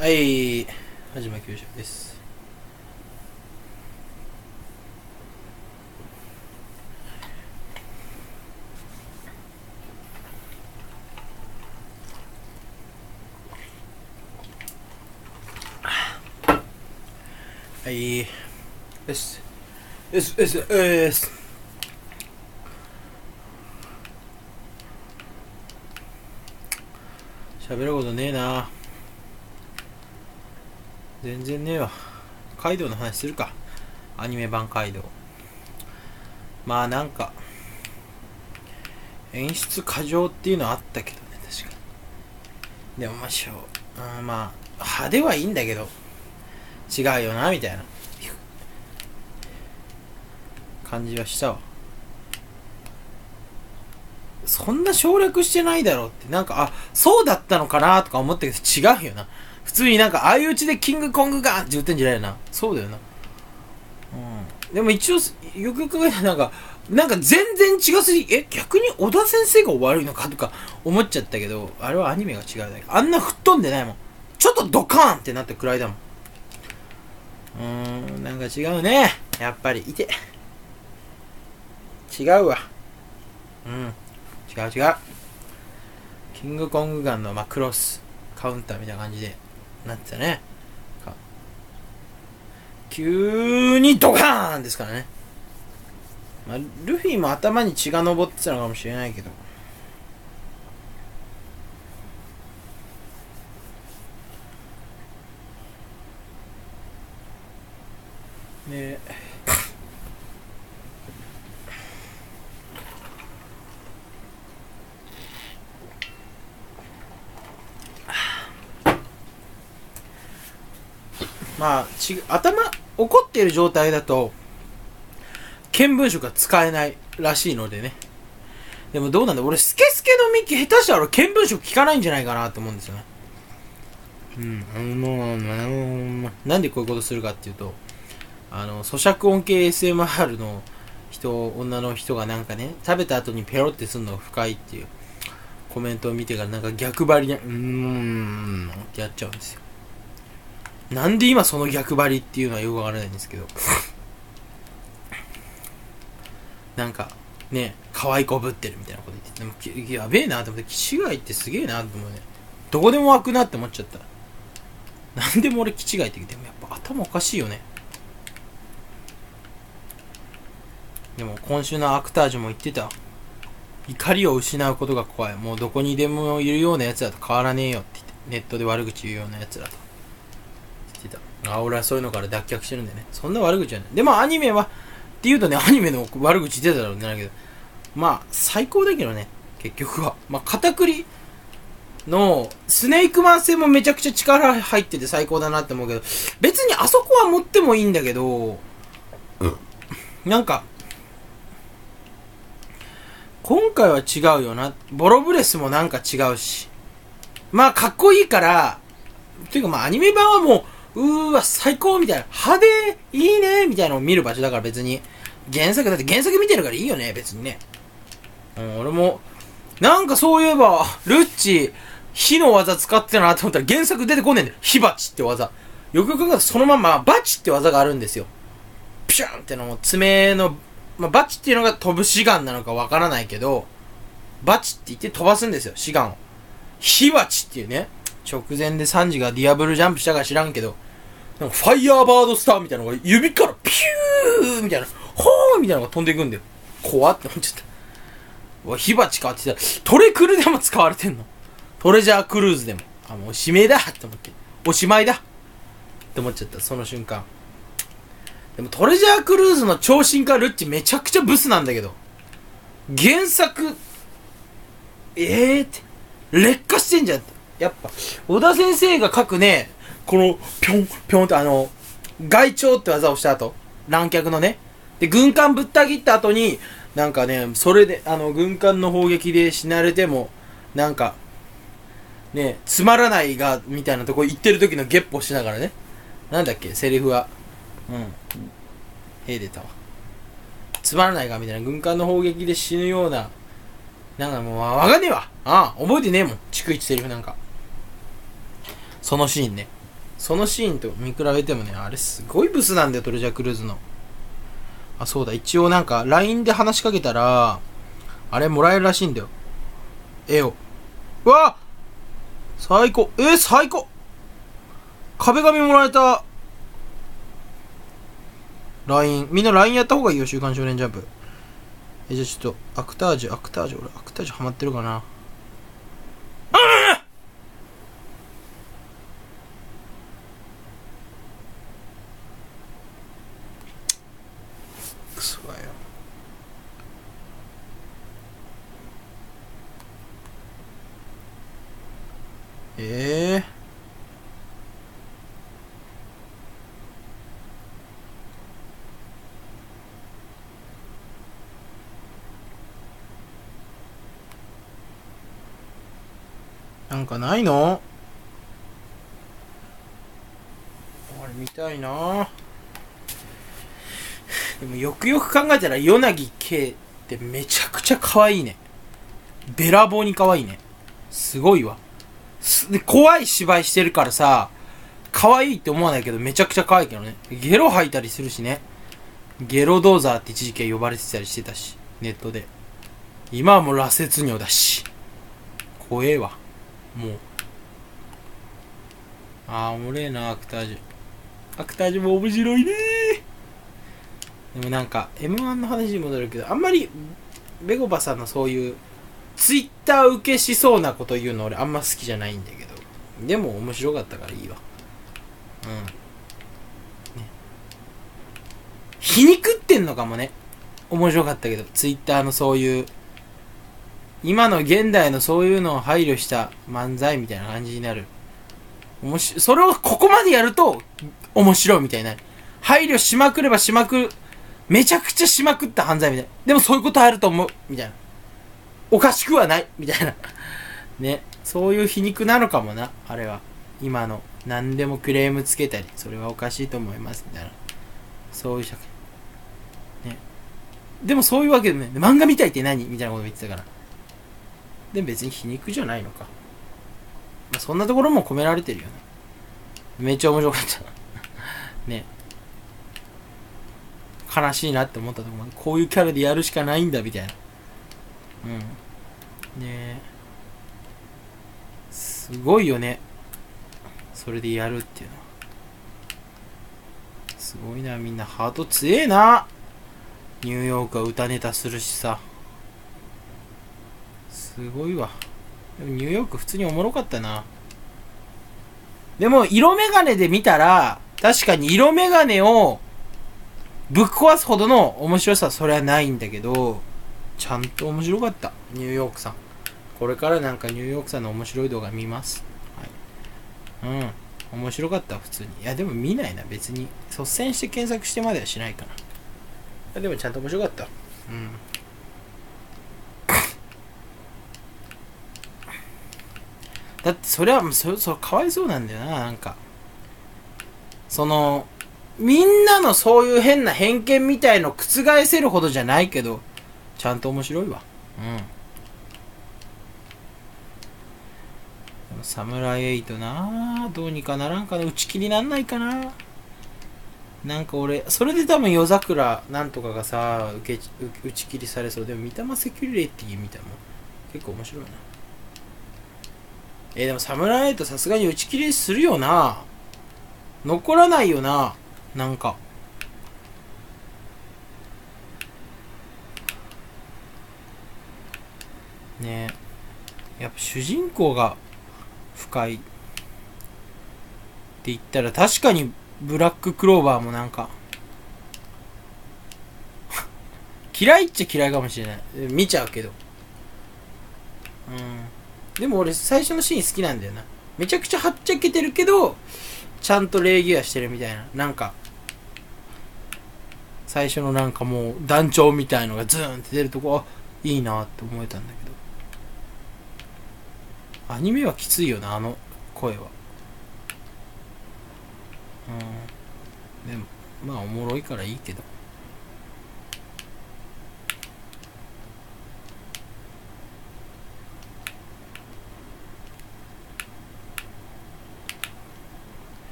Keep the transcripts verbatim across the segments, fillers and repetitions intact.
はい、はじまきゅうじです。はい、よし、よし、よし、よし。喋ることねえな。全然ねえわ。カイドウの話するか。アニメ版カイドウ。まあなんか、演出過剰っていうのはあったけどね、確かに。でもまあしょう、あまあ、派手はいいんだけど、違うよな、みたいな感じはしたわ。そんな省略してないだろうって、なんか、あ、そうだったのかなとか思ったけど違うよな。普通になんか相打ちでキングコングガーンって言ってんじゃないよな。そうだよな。うん。でも一応、よくよく考えたらなんか、なんか全然違すぎ、え、逆に小田先生が悪いのかとか思っちゃったけど、あれはアニメが違うだけ。あんな吹っ飛んでないもん。ちょっとドカーンってなったくらいだもん。うーん、なんか違うね。やっぱり、いて。違うわ。うん。違う違う。キングコングガンの、まあ、クロスカウンターみたいな感じでなってたね。急にドカーンですからね。まあ、ルフィも頭に血が上ってたのかもしれないけど。ねまあち頭怒っている状態だと見聞色が使えないらしいのでね。でもどうなんだ、俺スケスケのミキ下手したら俺見聞色効かないんじゃないかなと思うんですよね。うんあのもうなんでこういうことするかっていうと、あの咀嚼音系 エスエムアール の人女の人がなんかね、食べた後にペロってすんのが不快っていうコメントを見てからなんか逆張りでうーんってやっちゃうんですよ。なんで今その逆張りっていうのはよくわからないんですけどなんかね、可愛いこぶってるみたいなこと言って、でもやべえなと思って、気違いってすげえなと思うね。どこでも湧くなって思っちゃった。なんでも俺気違いって言って、でもやっぱ頭おかしいよね。でも今週のアクタージュも言ってた。怒りを失うことが怖い。もうどこにでもいるようなやつだと変わらねえよって言って、ネットで悪口言うようなやつだと言ってた。あ、俺はそういうのから脱却してるんだよね。そんな悪口はない。でもアニメはって言うとね、アニメの悪口出ただろうね。だけど、まあ最高だけどね、結局は。まあ片栗のスネークマン戦もめちゃくちゃ力入ってて最高だなって思うけど、別にあそこは持ってもいいんだけど、うん、なんか今回は違うよな。ボロブレスもなんか違うし、まあかっこいいから、ていうかまあアニメ版はもううーわ最高みたいな、派手いいねみたいなのを見る場所だから、別に原作だって原作見てるからいいよね別にね。うん、俺もなんかそういえばルッチ火の技使ってたなと思ったら原作出てこねえんだよ。火鉢って技。よくよく考えたらそのままバチって技があるんですよ。ピシュンってのも爪の、まあ、バチっていうのが飛ぶ志願なのかわからないけど、バチって言って飛ばすんですよ、志願を。火鉢っていうね、直前でサンジがディアブルジャンプしたか知らんけど、なんかファイヤーバードスターみたいなのが指からピューみたいな、ホーみたいなのが飛んでいくんだよ。怖って思っちゃった。おい、火鉢かって言ったら、トレクルでも使われてんの。トレジャークルーズでも。あ、もう指名だって思って。おしまいだって思っちゃった、その瞬間。でもトレジャークルーズの超進化ルッチめちゃくちゃブスなんだけど、原作、ええーって、劣化してんじゃん。やっぱ、小田先生が書くね、この、ぴょん、ぴょんってあの、外鳥って技をした後、乱脚のね。で、軍艦ぶった切った後に、なんかね、それで、あの、軍艦の砲撃で死なれても、なんか、ね、つまらないが、みたいなとこ行ってる時のゲッポしながらね。なんだっけ、セリフは。うん。へえ出たわ。つまらないが、みたいな、軍艦の砲撃で死ぬような、なんかもう、わかんねえわ。ああ、覚えてねえもん。逐一セリフなんか。そのシーンね。 そのシーンと見比べてもね、あれすごいブスなんだよ、トレジャークルーズの。あ、そうだ、一応なんか ライン で話しかけたらあれもらえるらしいんだよ、絵を。うわ最高。えー、最高。壁紙もらえた。 ライン みんな ライン やった方がいいよ、週刊少年ジャンプ。え、じゃあちょっとアクタージュアクタージュ俺アクタージュハマってるかな。クソがよ。ええー、なんかないの？あれ見たいな。でもよくよく考えたらヨナギケイってめちゃくちゃ可愛いね。べらぼうに可愛いね。すごいわ。で怖い芝居してるからさ、可愛いって思わないけどめちゃくちゃ可愛いけどね。ゲロ吐いたりするしね。ゲロドーザーって一時期呼ばれてたりしてたし、ネットで。今はもう羅刹尿だし。怖えわ。もう。あー、おもれえな、アクタージュ。アクタージュも面白いねー。でもなんか、エムワン の話に戻るけど、あんまり、ベゴバさんのそういう、ツイッター受けしそうなこと言うの俺あんま好きじゃないんだけど。でも面白かったからいいわ。うん。ね。皮肉ってんのかもね。面白かったけど、ツイッターのそういう、今の現代のそういうのを配慮した漫才みたいな感じになる。おもし、それをここまでやると面白いみたいになる。配慮しまくればしまくる、めちゃくちゃしまくった犯罪みたいな。でもそういうことあると思うみたいな。おかしくはないみたいな。ね。そういう皮肉なのかもな、あれは。今の何でもクレームつけたり、それはおかしいと思いますみたいな。そういう社会。ね。でもそういうわけでね、漫画みたいって何みたいなこと言ってたから。で別に皮肉じゃないのか。まあ、そんなところも込められてるよね。めっちゃ面白かったね。悲しいなって思ったと思う。こういうキャラでやるしかないんだみたいな。うん。ねえ。すごいよね。それでやるっていうのは。すごいな、みんなハート強えな。ニューヨークは歌ネタするしさ。すごいわ。でもニューヨーク普通におもろかったな。でも色眼鏡で見たら確かに色眼鏡をぶっ壊すほどの面白さはそれはないんだけど、ちゃんと面白かった。ニューヨークさん、これからなんかニューヨークさんの面白い動画見ます。はい。うん、面白かった普通に。いやでも見ないな、別に率先して検索してまではしないかな。でもちゃんと面白かった。うん。だってそれはそれそれかわいそうなんだよな。なんかそのみんなのそういう変な偏見みたいの覆せるほどじゃないけどちゃんと面白いわ。うん。でもサムライエイトな、どうにかならんかな。打ち切りなんないかな。なんか俺それで多分夜桜なんとかがさ受け打ち切りされそう。でも三玉セキュリティ見たもん結構面白いな。えー、でもサムライエイトさすがに打ち切りするよな。残らないよな。なんかねえ、やっぱ主人公が深いって言ったら確かにブラッククローバーもなんか嫌いっちゃ嫌いかもしれない。見ちゃうけど。うん。でも俺最初のシーン好きなんだよな。めちゃくちゃはっちゃけてるけどちゃんと礼儀はしてるみたいな。なんか最初のなんかもう団長みたいのがズーンって出るとこ、あ、いいなって思えたんだけど、アニメはきついよな、あの声は。うん。でもまあおもろいからいいけど。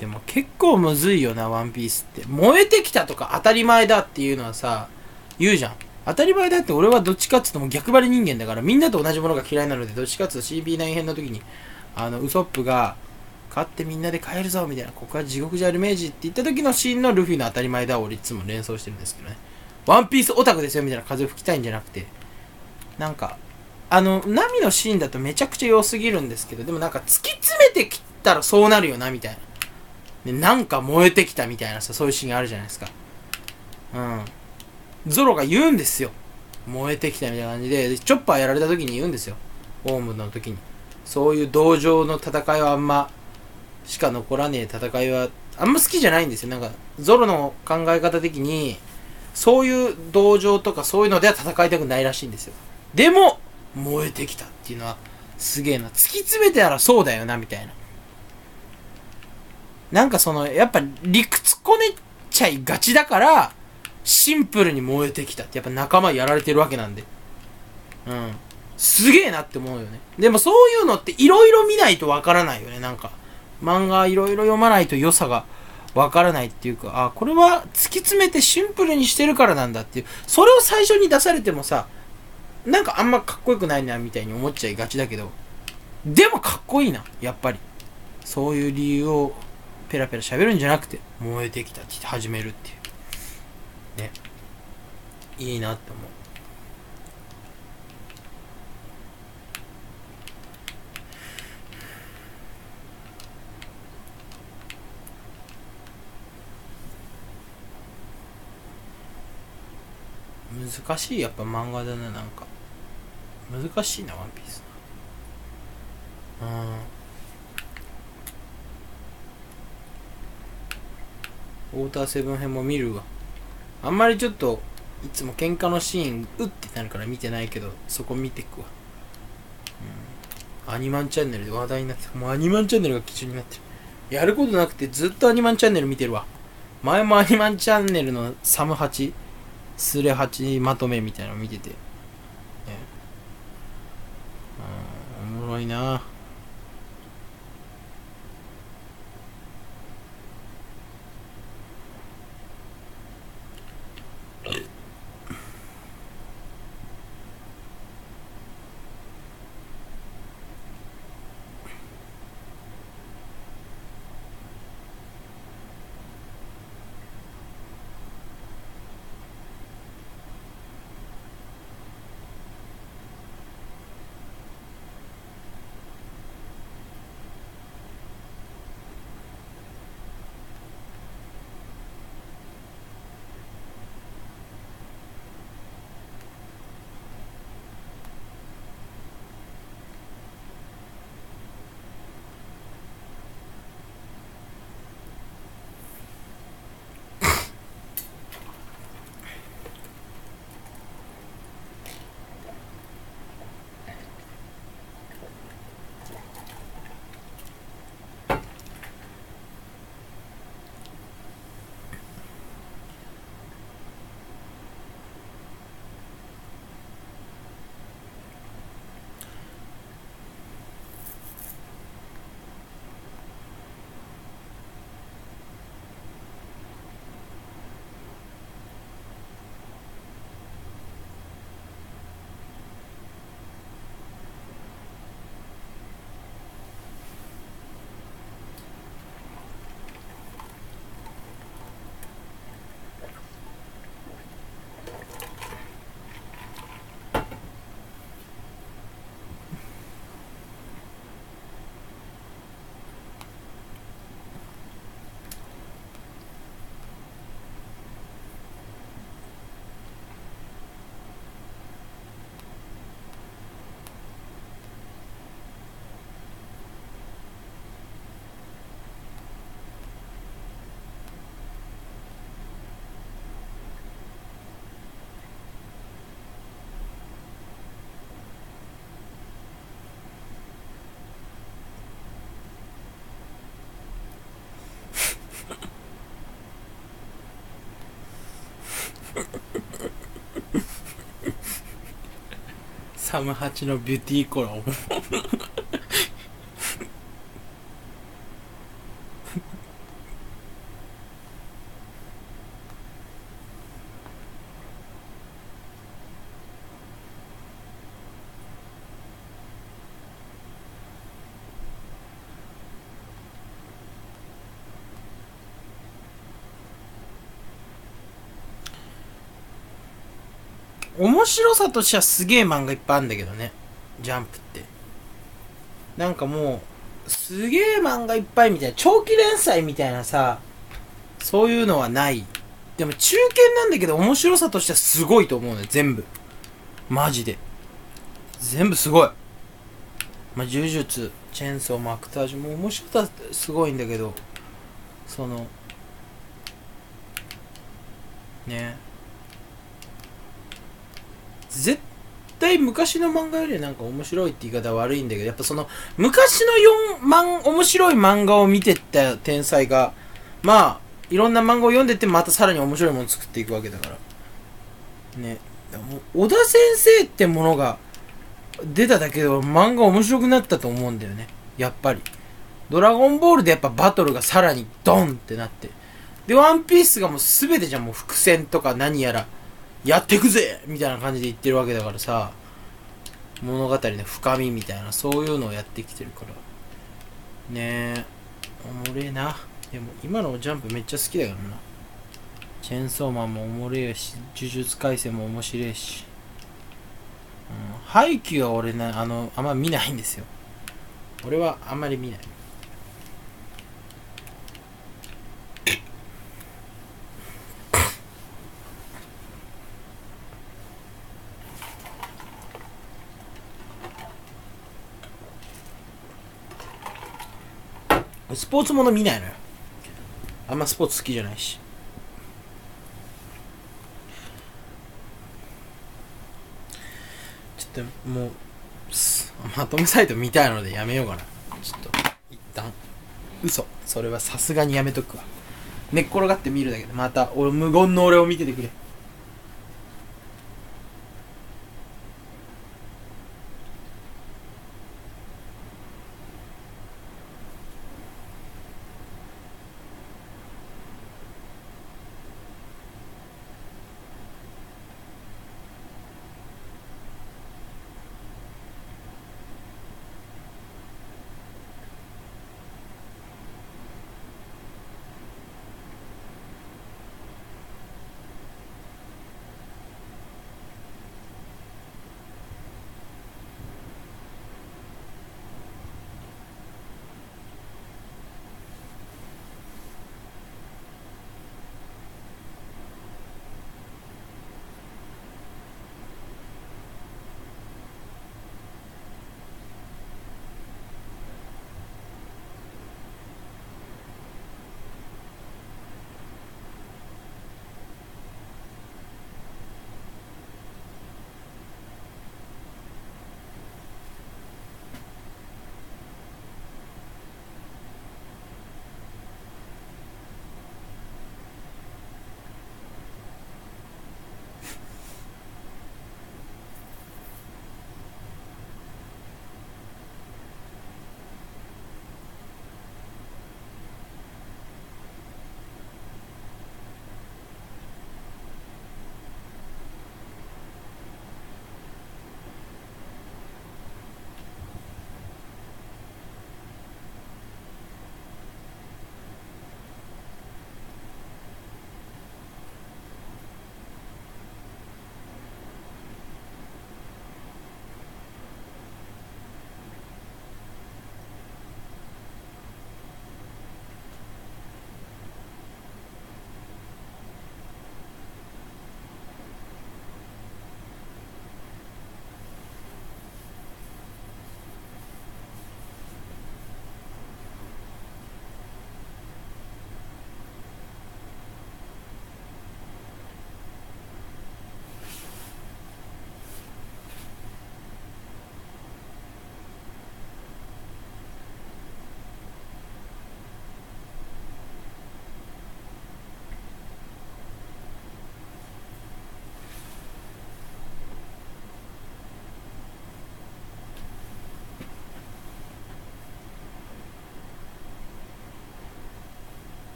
でも結構むずいよな、ワンピースって。燃えてきたとか当たり前だっていうのはさ、言うじゃん。当たり前だって。俺はどっちかっていうともう逆張り人間だから、みんなと同じものが嫌いなので、どっちかっていうと シービーナイン 編の時に、あの、ウソップが、勝ってみんなで帰るぞみたいな、ここは地獄じゃある明治って言った時のシーンのルフィの当たり前だを俺いつも連想してるんですけどね。ワンピースオタクですよみたいな風を吹きたいんじゃなくて、なんか、あの、ナミのシーンだとめちゃくちゃ良すぎるんですけど、でもなんか突き詰めてきたらそうなるよなみたいな。で、なんか燃えてきたみたいなさ、そういうシーンがあるじゃないですか。うん。ゾロが言うんですよ。燃えてきたみたいな感じで、でチョッパーやられた時に言うんですよ。オウムの時に。そういう同情の戦いはあんま、しか残らねえ戦いは、あんま好きじゃないんですよ。なんか、ゾロの考え方的に、そういう同情とかそういうのでは戦いたくないらしいんですよ。でも、燃えてきたっていうのは、すげえな。突き詰めてたらそうだよな、みたいな。なんかその、やっぱ理屈こねちゃいがちだから、シンプルに燃えてきたって、やっぱ仲間やられてるわけなんで。うん。すげえなって思うよね。でもそういうのって色々見ないとわからないよね、なんか。漫画色々読まないと良さがわからないっていうか、あ、これは突き詰めてシンプルにしてるからなんだっていう。それを最初に出されてもさ、なんかあんまかっこよくないなみたいに思っちゃいがちだけど、でもかっこいいな、やっぱり。そういう理由をペラペラ喋るんじゃなくて、燃えてきたって始めるっていう。ね。いいなって思う。難しい、やっぱ漫画だな、なんか。難しいな、ワンピース。うん。ウォーターセブン編も見るわ。あんまりちょっと、いつも喧嘩のシーン、うってなるから見てないけど、そこ見てくわ。うん。アニマンチャンネルで話題になってた。もうアニマンチャンネルが基準になってる。やることなくてずっとアニマンチャンネル見てるわ。前もアニマンチャンネルのサムはち、スレはちまとめみたいなの見てて。ね、うん、おもろいな。サムはちのビューティーコラボ面白さとしてはすげえ漫画いっぱいあるんだけどね、ジャンプって。なんかもうすげえ漫画いっぱいみたいな、長期連載みたいなさ、そういうのはない。でも中堅なんだけど面白さとしてはすごいと思うね、全部。マジで全部すごい。まあ、呪術、チェンソー、マクタージュも面白さすごいんだけど、そのね、絶対昔の漫画よりなんか面白いって言い方は悪いんだけど、やっぱその昔のよんまん面白い漫画を見てった天才が、まあいろんな漫画を読んでってまたさらに面白いものを作っていくわけだからね。小田先生ってものが出ただけで漫画面白くなったと思うんだよね、やっぱり。ドラゴンボールでやっぱバトルがさらにドンってなって、でワンピースがもう全てじゃん、もう伏線とか何やらやってくぜみたいな感じで言ってるわけだからさ、物語の深みみたいなそういうのをやってきてるからねえ、おもれえな。でも今のジャンプめっちゃ好きだからな。チェーンソーマンもおもれえし、呪術廻戦も面白いし、うん、ハイキューは俺な、あのあんま見ないんですよ。俺はあんまり見ない。スポーツもの見ないのよ。あんまスポーツ好きじゃないし。ちょっともうまとめサイト見たいのでやめようかな。ちょっと一旦嘘、それはさすがにやめとくわ。寝っ転がって見るだけでまた俺無言の俺を見ててくれ。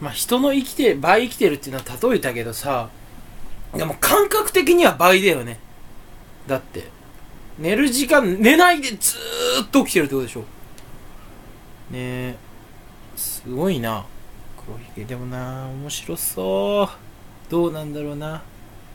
まあ人の生きて、倍生きてるっていうのは例えたけどさ、でも感覚的には倍だよね。だって、寝る時間、寝ないでずーっと起きてるってことでしょ。ねえ、すごいな。黒ひげでもな、面白そう。どうなんだろうな。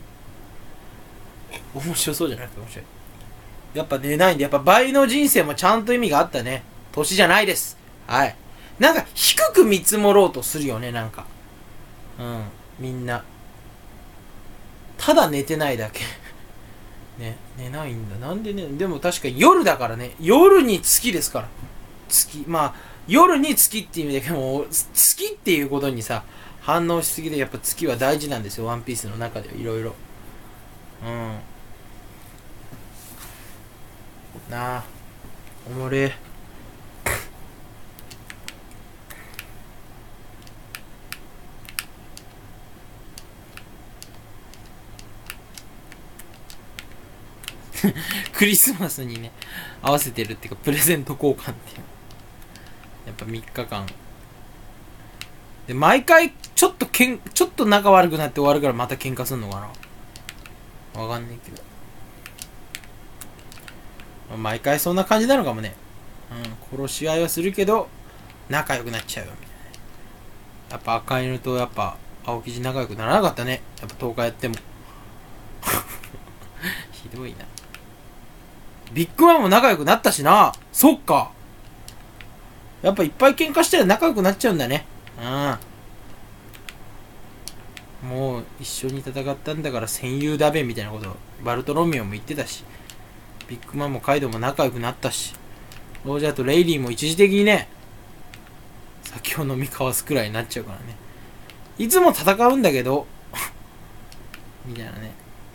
面白そうじゃなくて面白い。やっぱ寝ないんで、やっぱ倍の人生もちゃんと意味があったね。年じゃないです。はい。なんか低く見積もろうとするよね、なんか。うん、みんな。ただ寝てないだけ。ね、寝ないんだ。なんでね、でも確かに夜だからね。夜に月ですから。月。まあ、夜に月っていう意味でも、月っていうことにさ、反応しすぎで、やっぱ月は大事なんですよ。ワンピースの中ではいろいろ。うん。なあ。おもれ。クリスマスにね、合わせてるっていうか、プレゼント交換っていう。やっぱみっかかん。で、毎回、ちょっとけん、ちょっと仲悪くなって終わるからまた喧嘩すんのかな。わかんないけど。まあ、毎回そんな感じなのかもね。うん、殺し合いはするけど、仲良くなっちゃうよ、みたいな。やっぱ赤犬とやっぱ、青生地仲良くならなかったね。やっぱとおかやっても。ひどいな。ビッグマンも仲良くなったしな。そっか。やっぱいっぱい喧嘩したら仲良くなっちゃうんだね。うん。もう一緒に戦ったんだから戦友だべみたいなことバルトロミオも言ってたし、ビッグマンもカイドウも仲良くなったし、ロジャーとレイリーも一時的にね、酒を飲み交わすくらいになっちゃうからね。いつも戦うんだけどみたいなね。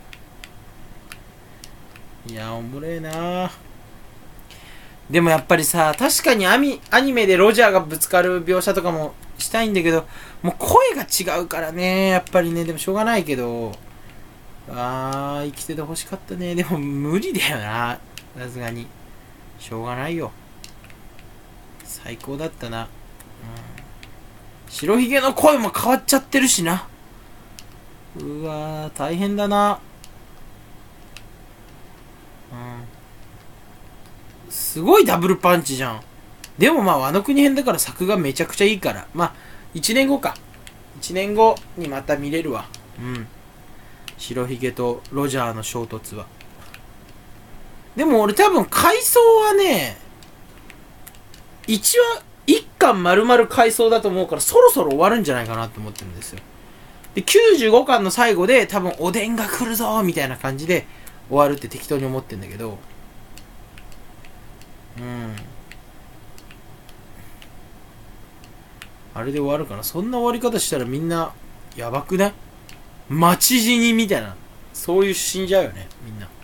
いやおもれえな。でもやっぱりさ、確かにアミアニメでロジャーがぶつかる描写とかもしたいんだけど、もう声が違うからね、やっぱりね。でもしょうがないけど、あー生きてて欲しかったね。でも無理だよな、さすがに。しょうがないよ。最高だったな。うん、白ひげの声も変わっちゃってるしな。うわー大変だな。うん、すごいダブルパンチじゃん。でもまあ、あの国編だから作がめちゃくちゃいいから。まあ、いちねんごか。いちねんごにまた見れるわ。うん。白ひげとロジャーの衝突は。でも俺多分回想はね、いちわ、いっかん丸々回想だと思うから、そろそろ終わるんじゃないかなと思ってるんですよ。で、きゅうじゅうごかんの最後で多分おでんが来るぞみたいな感じで終わるって適当に思ってんだけど。うん。あれで終わるかな。そんな終わり方したらみんな、やばくない？待ち死にみたいな。そういう死んじゃうよね、みんな。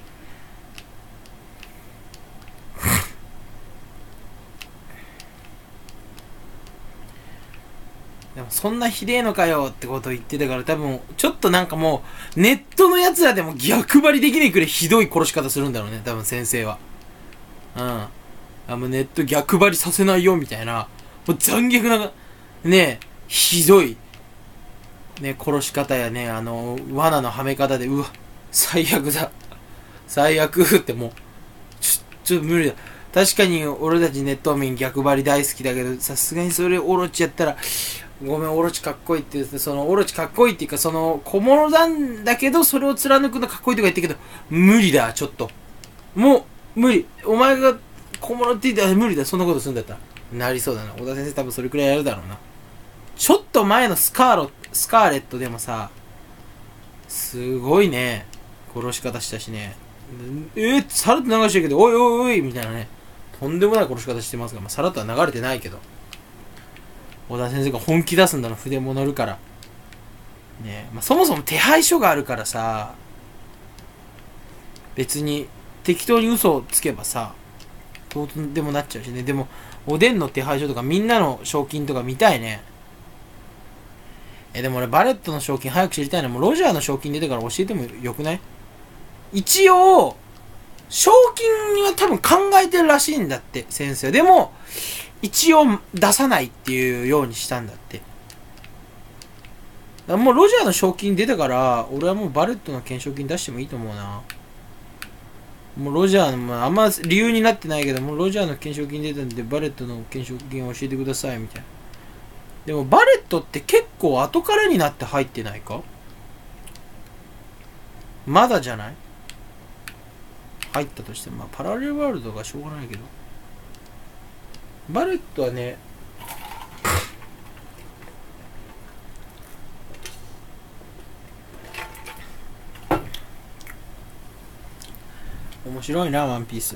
でもそんなひでえのかよってことを言ってたから多分、ちょっとなんかもう、ネットのやつらでも逆張りできねえくらいひどい殺し方するんだろうね、多分先生は。うん。あもうネット逆張りさせないよみたいな、もう残虐な、ねえ、ひどい、ね、殺し方やね、あの、罠のはめ方で、うわ、最悪だ。最悪ってもう、ちょ、ちょっと無理だ。確かに俺たちネット民逆張り大好きだけど、さすがにそれオロチやったら、ごめん、オロチかっこいいって言って、その、オロチかっこいいっていうか、その、小物なんだけど、それを貫くのかっこいいとか言ってるけど、無理だ、ちょっと。もう、無理。お前が小物って言ったら無理だ、そんなことするんだったら。なりそうだな。小田先生多分それくらいやるだろうな。ちょっと前のスカーロ、スカーレットでもさ、すごいね、殺し方したしね。えー、さらっと流してるけど、おいおいおいみたいなね。とんでもない殺し方してますが、まあ、さらっとは流れてないけど。小田先生が本気出すんだの、筆も乗るから。ね、まあ、そもそも手配書があるからさ、別に適当に嘘をつけばさ、どうでもなっちゃうしね。でも、おでんの手配書とかみんなの賞金とか見たいね。え、でも俺バレットの賞金早く知りたいな。もうロジャーの賞金出てから教えてもよくない？一応、賞金は多分考えてるらしいんだって、先生。でも、一応出さないっていうようにしたんだって。 もうロジャーの賞金出たから、俺はもうバレットの懸賞金出してもいいと思うな。もうロジャーの、あんま理由になってないけど、もうロジャーの懸賞金出たんで、バレットの懸賞金を教えてください、みたいな。でもバレットって結構後からになって入ってないか？まだじゃない？入ったとしても、まあパラレルワールドがしょうがないけど。バレットはね、面白いな、ワンピース。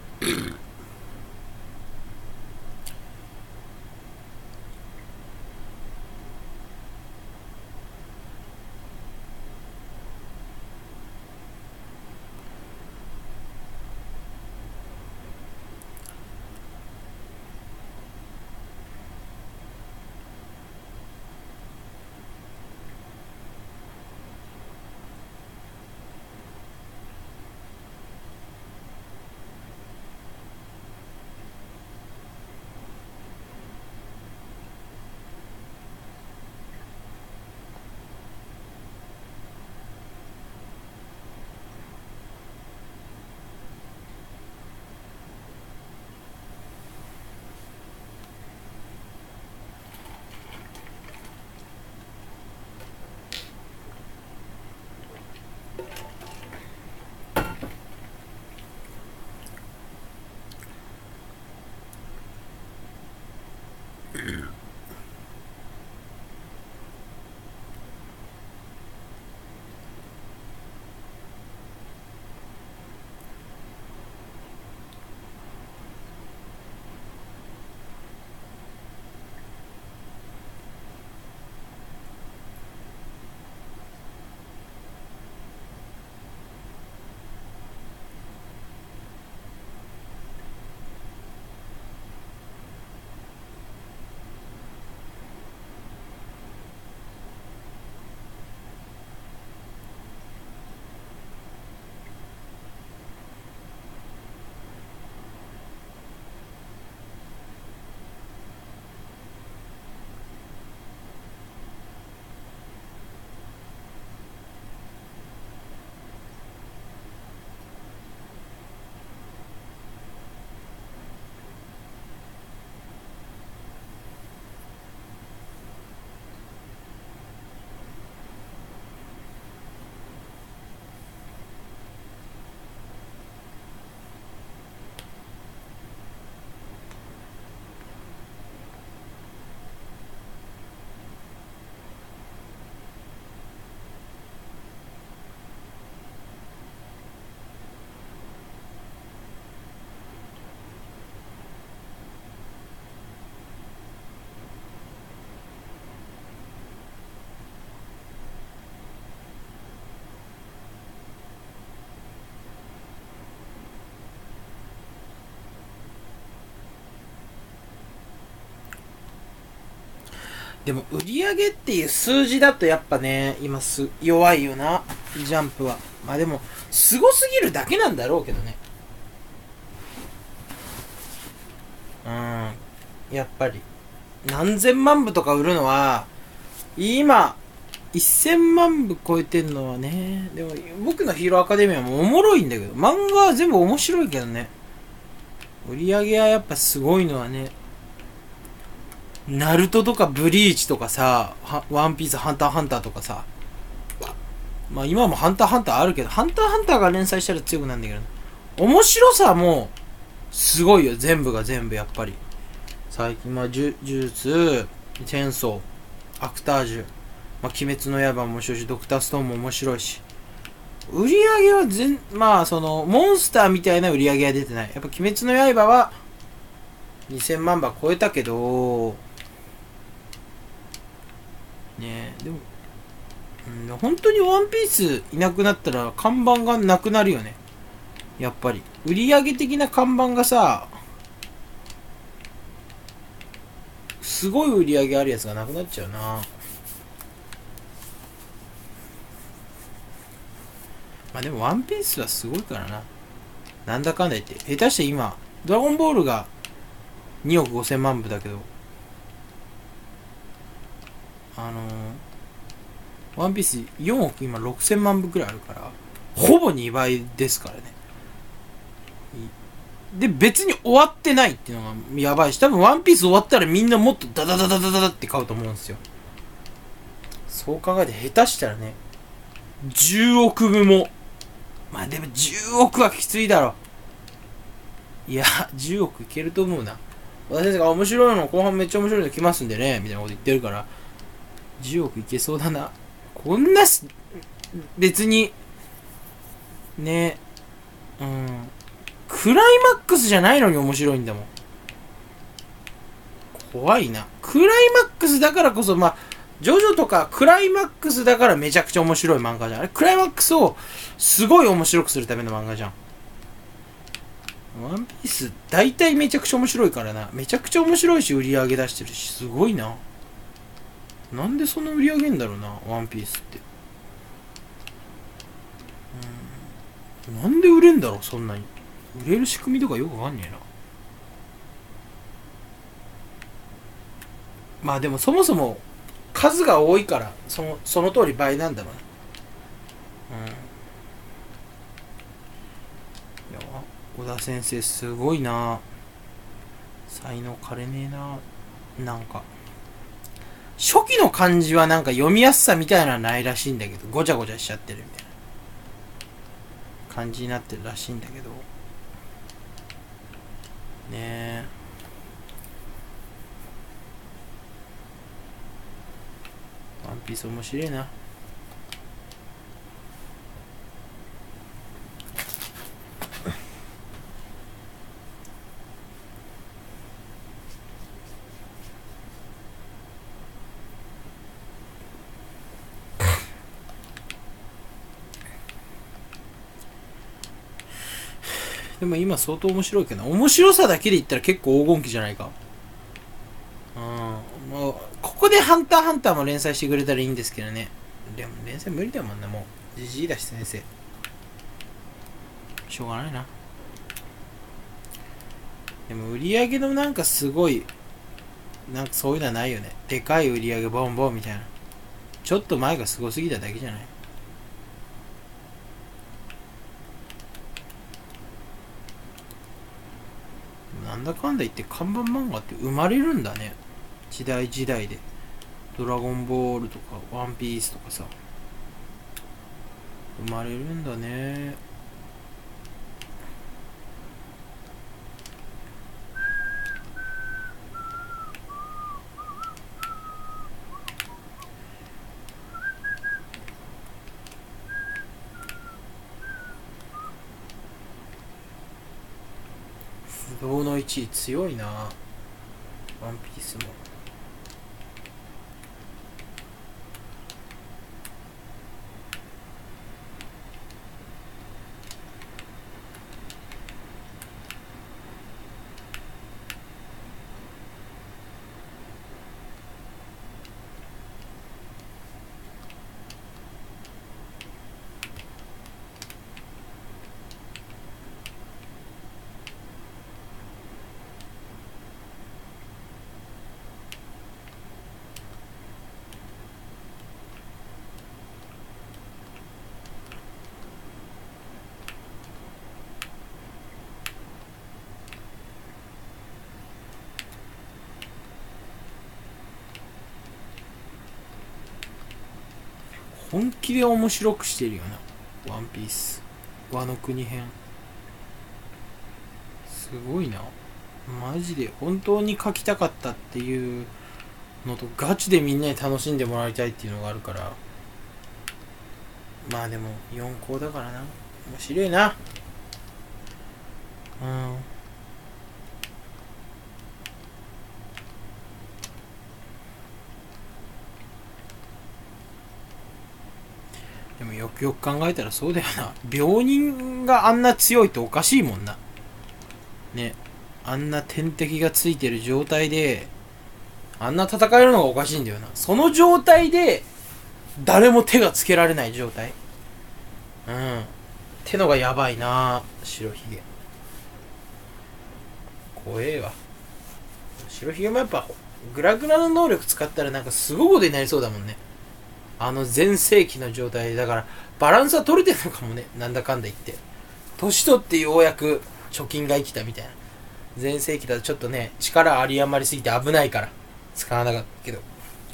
でも売り上げっていう数字だとやっぱね、今す弱いよな、ジャンプは。まあでも、すごすぎるだけなんだろうけどね。うん。やっぱり。何千万部とか売るのは、今、せんまん部超えてんのはね、でも僕のヒーローアカデミアもおもろいんだけど、漫画は全部面白いけどね。売り上げはやっぱすごいのはね、ナルトとかブリーチとかさ、ワンピース、ハンターハンターとかさ、まあ今もハンターハンターあるけど、ハンターハンターが連載したら強くなるんだけど、面白さもすごいよ、全部が全部やっぱり。最近、まあ、呪術、チェーンソー、アクタージュ、まあ、鬼滅の刃も面白いし、ドクターストーンも面白いし、売り上げは全、まあその、モンスターみたいな売り上げは出てない。やっぱ鬼滅の刃は、にせんまん部超えたけど、ねえ、でも、うん、本当にワンピースいなくなったら看板がなくなるよね。やっぱり。売り上げ的な看板がさ、すごい売り上げあるやつがなくなっちゃうな。まあでもワンピースはすごいからな。なんだかんだ言って。下手して今、ドラゴンボールがにおくごせんまん部だけど、あのー、 ワンピースよんおく今ろくせんまんぶくらいあるから、ほぼにばいですからね。で、別に終わってないっていうのがやばいし、多分ワンピース終わったらみんなもっとダダダダダダダって買うと思うんですよ。そう考えて下手したらね、じゅうおくぶも。まあでもじゅうおくはきついだろ。いや、じゅうおくいけると思うな。和田先生が面白いの、後半めっちゃ面白いの来ますんでね、みたいなこと言ってるから、じゅうおくいけそうだな。こんなし、別に、ね、うん。クライマックスじゃないのに面白いんだもん。怖いな。クライマックスだからこそ、まあ、ジョジョとかクライマックスだからめちゃくちゃ面白い漫画じゃん。あれ、クライマックスをすごい面白くするための漫画じゃん。ワンピース、大体めちゃくちゃ面白いからな。めちゃくちゃ面白いし、売り上げ出してるし、すごいな。なんでそんな売り上げんだろうな、ワンピースって。うん。なんで売れんだろう、そんなに。売れる仕組みとかよくわかんねえな。まあでもそもそも数が多いからそのその通り倍なんだろうね。うん。いや、小田先生すごいな。才能枯れねえな。なんか初期の漢字はなんか読みやすさみたいなのはないらしいんだけど、ごちゃごちゃしちゃってるみたいな感じになってるらしいんだけどねえ。ワンピース面白いな。でも今相当面白いけど、面白さだけで言ったら結構黄金期じゃないか。うん。もう、ここでハンターハンターも連載してくれたらいいんですけどね。でも連載無理だもんな、もう。じじいだし先生。しょうがないな。でも売り上げのなんかすごい、なんかそういうのはないよね。でかい売り上げボンボンみたいな。ちょっと前がすごすぎただけじゃない。なんだかんだ言って看板漫画って生まれるんだね。時代時代で。ドラゴンボールとかワンピースとかさ。生まれるんだね。不動のいちい強いな。ワンピースも。本気で面白くしてるよな、ワンピース。ワノ国編。すごいな。マジで本当に描きたかったっていうのと、ガチでみんなに楽しんでもらいたいっていうのがあるから。まあでも、よん校だからな。面白いな。うん。でもよくよく考えたらそうだよな。病人があんな強いっておかしいもんな。ね。あんな天敵がついてる状態で、あんな戦えるのがおかしいんだよな。その状態で、誰も手がつけられない状態。うん。ってのがやばいな、白ひげ。怖えわ。白ひげもやっぱ、グラグラの能力使ったらなんかすごいことになりそうだもんね。 あの全盛期の状態だから、バランスは取れてるのかもね。なんだかんだ言って。年取ってようやく貯金が生きたみたいな。全盛期だとちょっとね、力あり余りすぎて危ないから、使わなかったけど。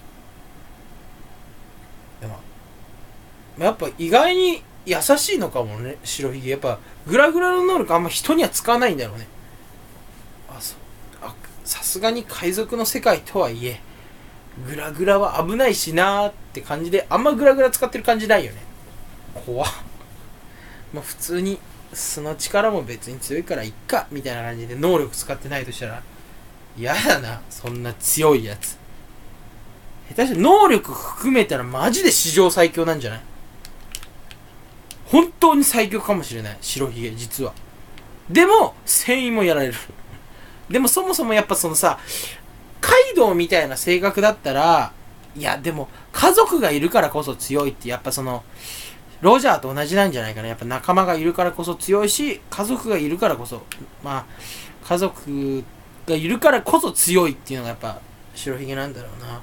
でも、やっぱ意外に優しいのかもね、白ひげ。やっぱ、グラグラの能力あんま人には使わないんだろうね。あ、そう。あ、さすがに海賊の世界とはいえ、グラグラは危ないしなーって感じで、あんまグラグラ使ってる感じないよね。怖っ。まあ普通に、素の力も別に強いからいっか、みたいな感じで能力使ってないとしたら、嫌だな、そんな強いやつ。下手して能力含めたらマジで史上最強なんじゃない？本当に最強かもしれない、白ひげ、実は。でも、船員もやられる。でもそもそもやっぱそのさ、カイドウみたいな性格だったら、いやでも、家族がいるからこそ強いって、やっぱその、ロジャーと同じなんじゃないかな。やっぱ仲間がいるからこそ強いし、家族がいるからこそ、まあ、家族がいるからこそ強いっていうのがやっぱ、白ひげなんだろうな。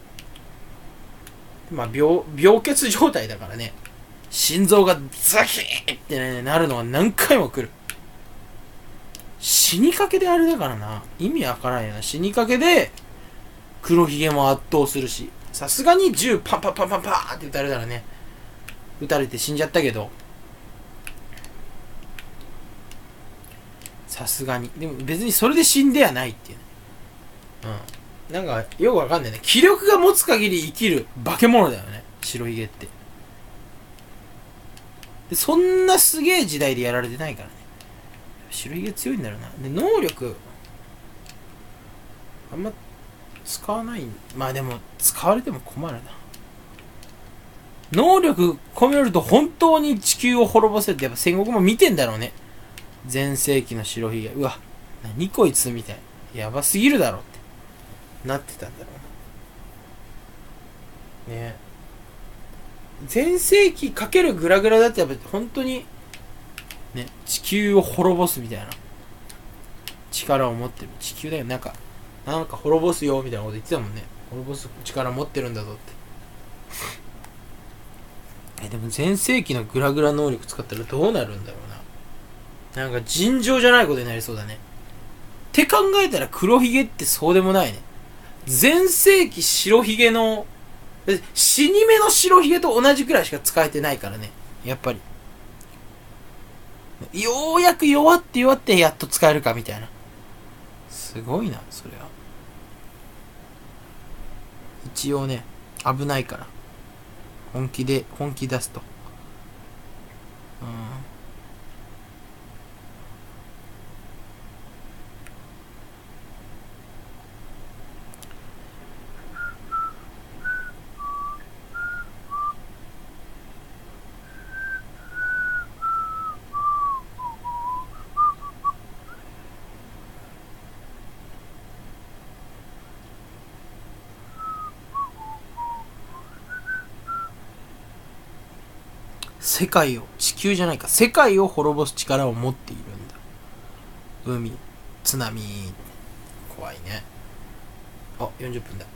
まあ、病、病欠状態だからね。心臓がザキーって、ね、なるのは何回も来る。死にかけであれだからな。意味わからんよな。死にかけで、黒ひげも圧倒するし。さすがに銃パンパンパンパンパーって撃たれたらね、撃たれて死んじゃったけど。さすがに。でも別にそれで死んではないっていうね。うん。なんか、よくわかんないね。気力が持つ限り生きる化け物だよね。白ひげって。でそんなすげえ時代でやられてないからね。白ひげ強いんだろうな。で、能力、あんま使わない。まあでも、使われても困るな。能力込めると本当に地球を滅ぼせって、やっぱ戦国も見てんだろうね。全盛期の白ひげ。うわ、何こいつみたい。やばすぎるだろってなってたんだろうな。ねえ。全盛期かけるグラグラだってやっぱ本当にね、地球を滅ぼすみたいな力を持ってる。地球だよ。なんかなんか滅ぼすよみたいなこと言ってたもんね。滅ぼす力持ってるんだぞって。え、でも全盛期のグラグラ能力使ったらどうなるんだろうな。なんか尋常じゃないことになりそうだね。って考えたら黒ひげってそうでもないね。全盛期白ひげの死に目の白ひげと同じくらいしか使えてないからね。やっぱりようやく弱って弱ってやっと使えるかみたいな。すごいな、それは。一応ね、危ないから本気で本気出すと、うん、世界を、地球じゃないか、世界を滅ぼす力を持っているんだ。海、津波、怖いね。あ、よんじゅっぷんだ。